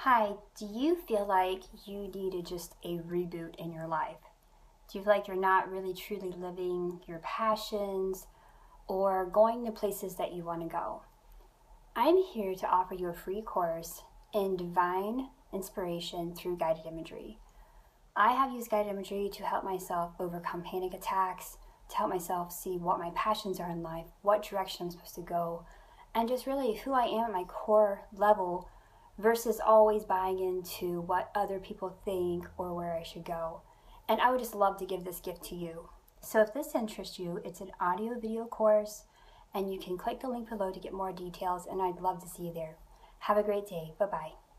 Hi, do you feel like you needed just a reboot in your life? Do you feel like you're not really truly living your passions or going to places that you want to go? I'm here to offer you a free course in divine inspiration through guided imagery. I have used guided imagery to help myself overcome panic attacks, to help myself see what my passions are in life, what direction I'm supposed to go, and just really who I am at my core level versus always buying into what other people think or where I should go. And I would just love to give this gift to you. So if this interests you, it's an audio video course, and you can click the link below to get more details, and I'd love to see you there. Have a great day. Bye-bye.